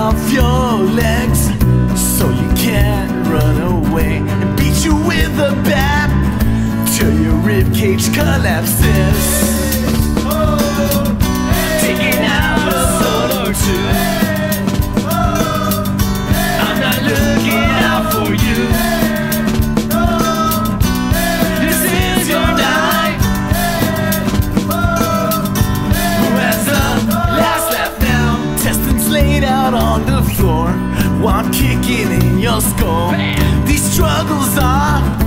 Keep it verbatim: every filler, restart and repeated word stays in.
off your legs so you can't run away, and beat you with a bat till your ribcage collapses. Taking out a soul or two. I'm not looking out for you. This is your night. Who has the last laugh now? Testings laid out on the floor while I'm kicking in your skull. These struggles are